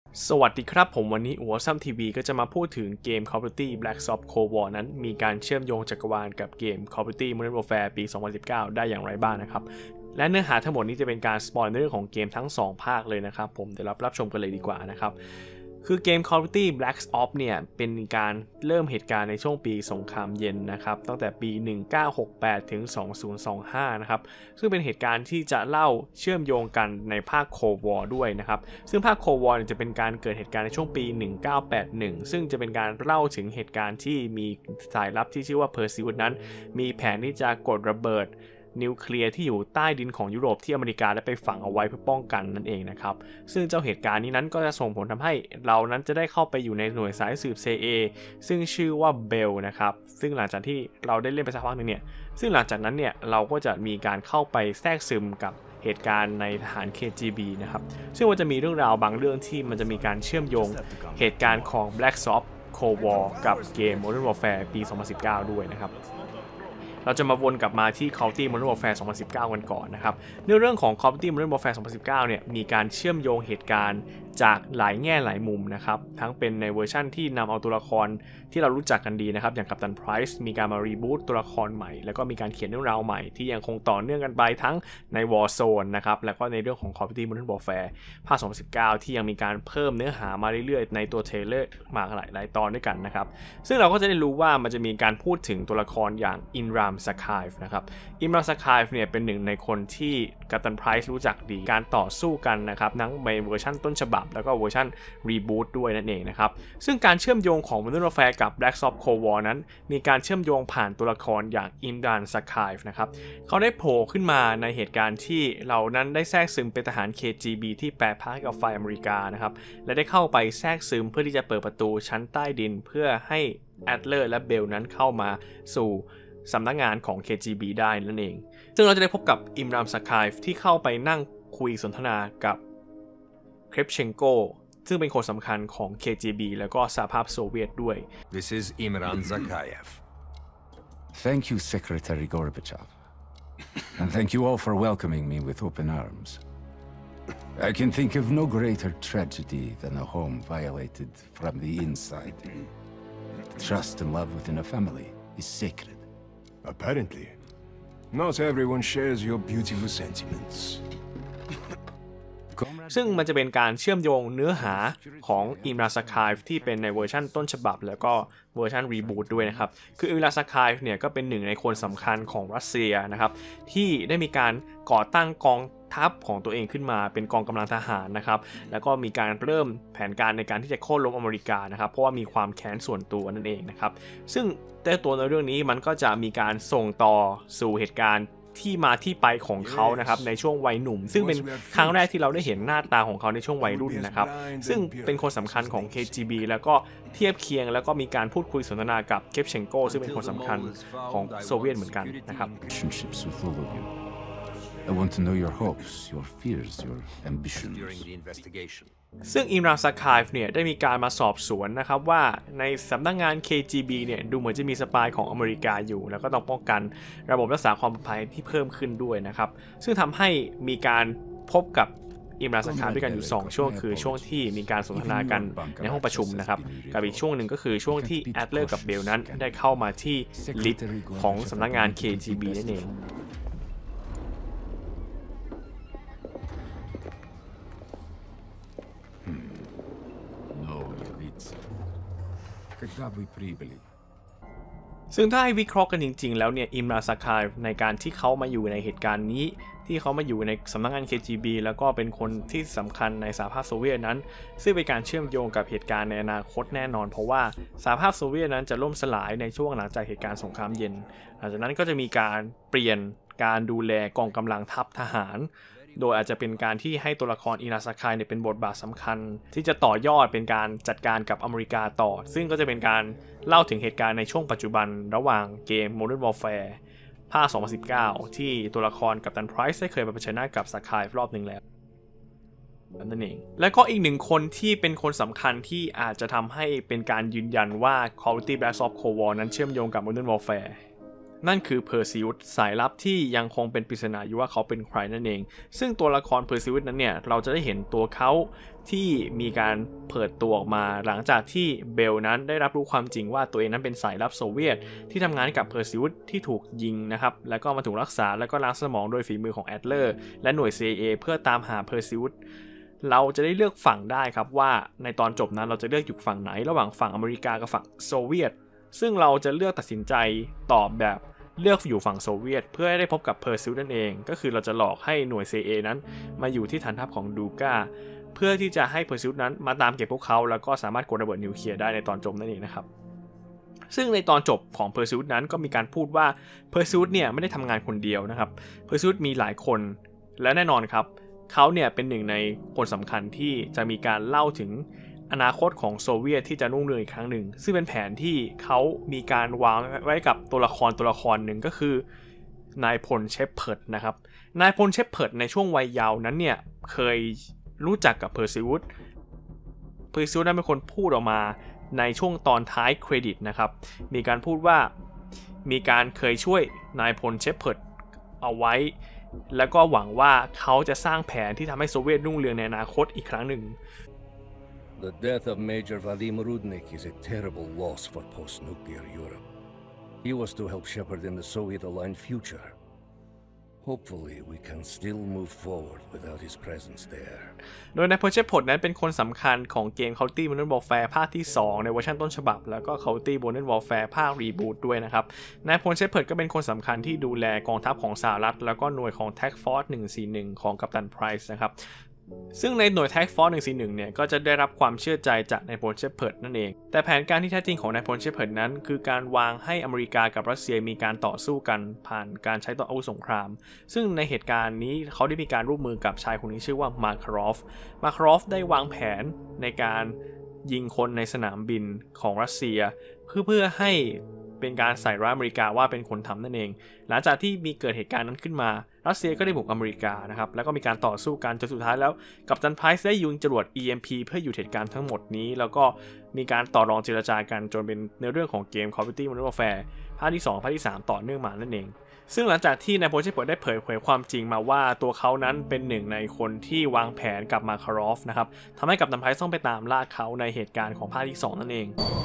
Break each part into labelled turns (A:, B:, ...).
A: สวัสดีครับผมวันนี้อัวซัมทีวีก็จะมาพูดถึงเกม Call of Duty Black Ops Cold War นั้นมีการเชื่อมโยงจักรวาลกับเกม Call of Duty Modern Warfare ปี 2019 ได้อย่างไรบ้างนะครับและเนื้อหาทั้งหมดนี้จะเป็นการสปอยในเรื่องของเกมทั้ง2ภาคเลยนะครับผมเดี๋ยวรับชมกันเลยดีกว่านะครับคือเกม Call of Duty Black Ops เนี่ยเป็นการเริ่มเหตุการณ์ในช่วงปีสงครามเย็นนะครับตั้งแต่ปี 1968 ถึง 2025 นะครับซึ่งเป็นเหตุการณ์ที่จะเล่าเชื่อมโยงกันในภาค Cold War ด้วยนะครับซึ่งภาค Cold War จะเป็นการเกิดเหตุการณ์ในช่วงปี 1981 ซึ่งจะเป็นการเล่าถึงเหตุการณ์ที่มีสายลับที่ชื่อว่า Perseus นั้นมีแผนที่จะกดระเบิดนิวเคลียร์ที่อยู่ใต้ดินของยุโรปที่อเมริกาได้ไปฝังเอาไว้เพื่อป้องกันนั่นเองนะครับซึ่งเจ้าเหตุการณ์นี้นั้นก็จะส่งผลทำให้เรานั้นจะได้เข้าไปอยู่ในหน่วยสายสืบ CIA ซึ่งชื่อว่าเบลนะครับซึ่งหลังจากที่เราได้เล่นไปสักพักนึงเนี่ยซึ่งหลังจากนั้นเนี่ยเราก็จะมีการเข้าไปแทรกซึมกับเหตุการณ์ในทหาร KGB นะครับซึ่งมันจะมีเรื่องราวบางเรื่องที่มันจะมีการเชื่อมโยงเหตุการณ์ของ Black Ops Cold War กับเกม Modern Warfare ปี 2019 ด้วยนะครับเราจะมาวนกลับมาที่ Call of Duty Modern Warfare 2019 กันก่อนนะครับในเรื่องของ Call of Duty Modern Warfare 2019 เนี่ยมีการเชื่อมโยงเหตุการณ์จากหลายแง่หลายมุมนะครับทั้งเป็นในเวอร์ชั่นที่นำเอาตัวละครที่เรารู้จักกันดีนะครับอย่างกัปตันไพรซ์มีการมารีบูตตัวละครใหม่แล้วก็มีการเขียนเรื่องราวใหม่ที่ยังคงต่อเนื่องกันไปทั้งใน Warzone นะครับแล้วก็ในเรื่องของ Call of Duty Modern Warfare ภาค 2019 ที่ยังมีการเพิ่มเนื้อหามาเรื่อยๆในตัวเทรลเลอร์มาหลายตอนด้วยกันนะครับซึ่งเราก็จะได้รู้ว่ามันจะมีการพูดถึงตัวละครอย่างอินรามซาคายฟนะครับอินรามซาคายฟเนี่ยเป็นหนึ่งในคนที่กัปตันไพรซ์รู้จักดีการต่อสู้กันนะครับทั้งในเวอร์ชันต้นฉบับแล้วก็เวอร์ชันรีบูตด้วยนั่นเองนะครับซึ่งการเชื่อมโยงของ Modern Warfare กับ Black Ops Cold War นั้นมีการเชื่อมโยงผ่านตัวละครอย่างอิมรานซาคายฟนะครับเขาได้โผล่ขึ้นมาในเหตุการณ์ที่เรานั้นได้แทรกซึมเป็นทหาร KGB ที่แปรพักกับฝ่ายอเมริกานะครับและได้เข้าไปแทรกซึมเพื่อที่จะเปิดประตูชั้นใต้ดินเพื่อให้แอดเลอร์และเบลนั้นเข้ามาสู่สำนักงานของ KGB ได้นั่นเองซึ่งเราจะได้พบกับอิมรามซาคายฟที่เข้าไปนั่งคุยสนทนากับเครปเชนโกซึ่งเป็นคนสำคัญของ KGB แล้วก็สหภาพโซเวียตด้วย
B: This is Imran Zakayev.
C: Thank you, Secretary Gorbachev. And thank you all for welcoming me with open arms. I can think of no greater tragedy than a home violated from the inside. Trust and love within a family is sacred.
B: Apparently, not everyone shares your beautiful sentiments.
A: ซึ่งมันจะเป็นการเชื่อมโยงเนื้อหาของอิมราซาคายฟที่เป็นในเวอร์ชันต้นฉบับแล้วก็เวอร์ชันรีบูตด้วยนะครับคืออิมราซาคายฟเนี่ยก็เป็นหนึ่งในคนสำคัญของรัสเซียนะครับที่ได้มีการก่อตั้งกองทัพของตัวเองขึ้นมาเป็นกองกำลังทหารนะครับแล้วก็มีการเริ่มแผนการในการที่จะโค่นล้มอเมริกานะครับเพราะว่ามีความแค้นส่วนตัวนั่นเองนะครับซึ่งแต่ตัวในเรื่องนี้มันก็จะมีการส่งต่อสู่เหตุการณ์ที่มาที่ไปของเขานะครับในช่วงวัยหนุ่มซึ่งเป็นครั้งแรกที่เราได้เห็นหน้าตาของเขาในช่วงวัยรุ่นนะครับซึ่งเป็นคนสำคัญของ KGB แล้วก็เทียบเคียงแล้วก็มีการพูดคุยสนทนากับเคปเชนโกซึ่งเป็นคนสำคัญของโซเวียตเหมือนกันนะครับ
C: I want to know your hopes, your fears, your ambitions.
B: During the investigation.
A: ซึ่งอิมรามซาคายฟเนี่ยได้มีการมาสอบสวนนะครับว่าในสำนักงาน KGB เนี่ยดูเหมือนจะมีสปายของอเมริกาอยู่แล้วก็ต้องป้องกันระบบรักษาความปลอดภัยที่เพิ่มขึ้นด้วยนะครับซึ่งทำให้มีการพบกับอิมรามซาคายฟด้วยกันอยู่2ช่วงคือช่วงที่มีการสนทนากันในห้องประชุมนะครับกับอีกช่วงหนึ่งก็คือช่วงที่แอดเลอร์กับเบลนั้นได้เข้ามาที่ลิฟต์ของสำนักงาน KGB นั่นเองซึ่งถ้าให้วิเคราะห์กันจริงๆแล้วเนี่ยอิมราซาคายในการที่เขามาอยู่ในเหตุการณ์นี้ที่เขามาอยู่ในสำนักงาน KGB แล้วก็เป็นคนที่สำคัญในสหภาพโซเวียตนั้นซึ่งเป็นการเชื่อมโยงกับเหตุการณ์ในอนาคตแน่นอนเพราะว่าสหภาพโซเวียตนั้นจะล่มสลายในช่วงหลังจากเหตุการณ์สงครามเย็นหลังจากนั้นก็จะมีการเปลี่ยนการดูแลกองกำลังทัพทหารโดยอาจจะเป็นการที่ให้ตัวละครอินาซาคายเนี่ยเป็นบทบาทสำคัญที่จะต่อยอดเป็นการจัดการกับอเมริกาต่อซึ่งก็จะเป็นการเล่าถึงเหตุการณ์ในช่วงปัจจุบันระหว่างเกม Modern Warfare ภาค 2019 ที่ตัวละครกัปตันไพรซ์ได้เคยมาเผชิญหน้ากับซาคายรอบหนึ่งแล้วนั่นเองและก็อีกหนึ่งคนที่เป็นคนสำคัญที่อาจจะทำให้เป็นการยืนยันว่า Call of Duty Black Ops Cold War นั้นเชื่อมโยงกับ Modern Warfare นั่นคือเพอร์ซิวสสายลับที่ยังคงเป็นปริศนาอยู่ว่าเขาเป็นใครนั่นเองซึ่งตัวละครเพอร์ซิวสนั้นเนี่ยเราจะได้เห็นตัวเขาที่มีการเปิดตัวออกมาหลังจากที่เบลนั้นได้รับรู้ความจริงว่าตัวเองนั้นเป็นสายลับโซเวียตที่ทำงานกับเพอร์ซิวสที่ถูกยิงนะครับแล้วก็มาถูกรักษาแล้วก็ล้างสมองโดยฝีมือของแอดเลอร์และหน่วย CIA เพื่อตามหาเพอร์ซิวสเราจะได้เลือกฝั่งได้ครับว่าในตอนจบนั้นเราจะเลือกอยู่ฝั่งไหนระหว่างฝั่งอเมริกากับฝั่งโซเวียตซึ่งเราจะเลือกตัดสินใจตอบแบบเลือกอยู่ฝั่งโซเวียตเพื่อให้ได้พบกับเพอร์ซิวสนั่นเองก็คือเราจะหลอกให้หน่วย CIA นั้นมาอยู่ที่ฐานทัพของดูก้าเพื่อที่จะให้เพอร์ซิวสนั้นมาตามเก็บพวกเขาแล้วก็สามารถกดระเบิดนิวเคลียร์ได้ในตอนจบนั่นเองนะครับซึ่งในตอนจบของเพอร์ซิวสนั้นก็มีการพูดว่าเพอร์ซิวสเนี่ยไม่ได้ทำงานคนเดียวนะครับเพอร์ซิวสมีหลายคนและแน่นอนครับเขาเนี่ยเป็นหนึ่งในคนสำคัญที่จะมีการเล่าถึงอนาคตของโซเวียตที่จะรุ่งเรืองอีกครั้งหนึ่งซึ่งเป็นแผนที่เขามีการวางไว้กับตัวละครหนึ่งก็คือนายพลเชฟเพิร์ดนะครับนายพลเชฟเพิร์ดในช่วงวัยเยาว์นั้นเนี่ยเคยรู้จักกับเพอร์ซิวสนั้นเป็นคนพูดออกมาในช่วงตอนท้ายเครดิตนะครับมีการพูดว่ามีการเคยช่วยนายพลเชฟเพิร์ดเอาไว้แล้วก็หวังว่าเขาจะสร้างแผนที่ทำให้โซเวียตรุ่งเรืองในอนาคตอีกครั้งหนึ่ง
D: The death of Major Vadim Rudnik is a terrible loss for post-nuclear Europe. He was to help shepherd in the Soviet-aligned future. Hopefully, we can still move forward without his presence there.
A: โดยนายพลเชฟเพิร์ดนั้นเป็นคนสำคัญของเกม Call of Duty Modern Warfare ภาคที่ 2 ในเวอร์ชันต้นฉบับแล้วก็ Call of Duty Modern Warfare ภาครีบูตด้วยนะครับนายพลเชฟเพิร์ดก็เป็นคนสำคัญที่ดูแลกองทัพของสหรัฐแล้วก็หน่วยของ Task Force 141 ของกัปตันไพรส์นะครับซึ่งในหน่วย Task Force 141 เนี่ยก็จะได้รับความเชื่อใจจากนายพลเชฟเพิร์ดนั่นเองแต่แผนการที่แท้จริงของนายพลเชฟเพิร์ดนั้นคือการวางให้อเมริกากับรัสเซียมีการต่อสู้กันผ่านการใช้อาวุธสงครามซึ่งในเหตุการณ์นี้เขาได้มีการร่วมมือกับชายคนนี้ชื่อว่ามาคารอฟได้วางแผนในการยิงคนในสนามบินของรัสเซียเพื่อให้เป็นการใส่ร้ายอเมริกาว่าเป็นคนทำนั่นเองหลังจากที่มีเกิดเหตุการณ์นั้นขึ้นมารัสเซียก็ได้บุกอเมริกานะครับแล้วก็มีการต่อสู้กันจนสุดท้ายแล้วกัปตันไพรส์ได้ยิงจรวด EMP เพื่อหยุดเหตุการณ์ทั้งหมดนี้แล้วก็มีการต่อรองเจรจากันจนเป็นในเรื่องของเกม Call of Duty Modern Warfare ภาคที่2ภาคที่3ต่อเนื่องมานั่นเองซึ่งหลังจากที่นายพลเชฟเพิร์ดได้เผยความจริงมาว่าตัวเขานั้นเป็นหนึ่งในคนที่วางแผนกับมาคารอฟนะครับทำให้กัปตันไพรส์ต้องไปตามล่าเขาในเหตุการณ์ของภาคที่2นั่นเอง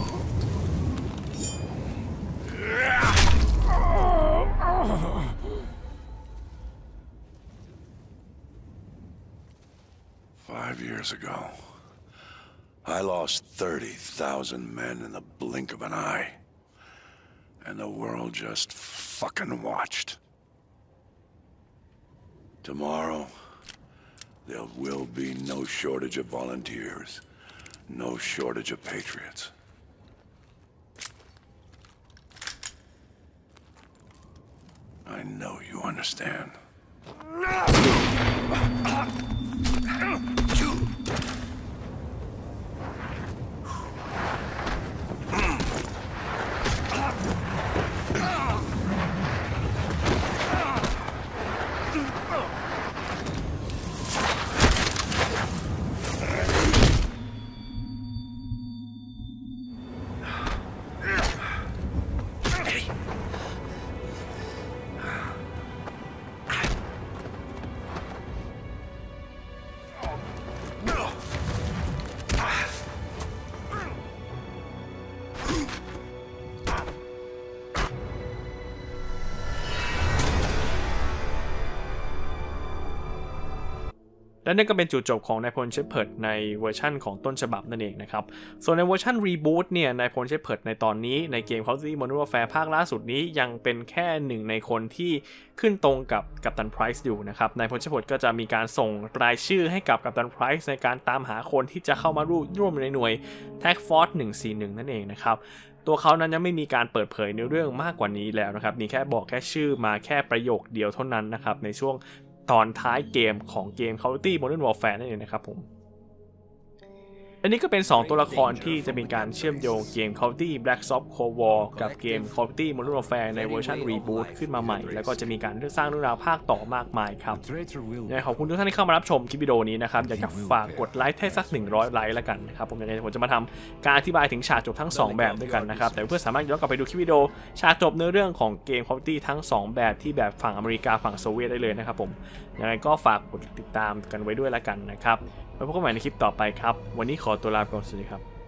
E: 5 years ago, I lost 30,000 men in the blink of an eye. And the world just fucking watched. Tomorrow, there will be no shortage of volunteers, no shortage of patriots. I know you understand.และนั่นก็เป็นจุดจบของนายพลเชฟเพิร์ดในเวอร์ชั่นของต้นฉบับนั่นเองนะครับส่วนในเวอร์ชันรีบูตเนี่ยนายพลเชฟเพิร์ดในตอนนี้ในเกม Call of Duty Modern Warfare ภาคล่าสุดนี้ยังเป็นแค่หนึ่งในคนที่ขึ้นตรงกับกัปตันไพรส์อยู่นะครับนายพลเชฟเพิร์ดก็จะมีการส่งรายชื่อให้กับกัปตันไพรส์ในการตามหาคนที่จะเข้ามาร่วมในหน่วย Task Force 141 นั่นเองนะครับตัวเขานั้นยังไม่มีการเปิดเผยในเรื่องมากกว่านี้แล้วนะครับมีแค่บอกแค่ชื่อมาแค่ประโยคเดียวเท่านั้นนะครับในช่วงตอนท้ายเกมของเกม Call of Duty Modern Warfare นั่นเองนะครับผมอันนี้ก็เป็น2ตัวละครที่จะมีการเชื่อมโยงเกม Call of Duty Black Ops Cold War กับเกม Call of Duty Modern Warfare ในเวอร์ชัน Reboot ขึ้นมาใหม่แล้วก็จะมีการสร้างเรื่องราวภาคต่อมากมายครับขอบคุณทุกท่านที่เข้ามารับชมคลิปวิดีโอนี้นะครับอยากจะฝากกดไลค์ให้สัก100 ไลค์แล้วกันนะครับผมจะมาทำการอธิบายถึงฉากจบทั้ง2แบบด้วยกันนะครับแต่เพื่อนสามารถย้อนกลับไปดูคลิปวิดีโอฉากจบเนื้อเรื่องของเกม Call of Duty ทั้ง2แบบที่แบบฝั่งอเมริกาฝั่งโซเวียตได้เลยนะครับผมยังไงก็ฝากกดติดตามกันไว้ด้วยแล้วกันนะครับไว้พบกันใหม่ในคลิปต่อไปครับวันนี้ขอตัวลาไปก่อนสวัสดีครับ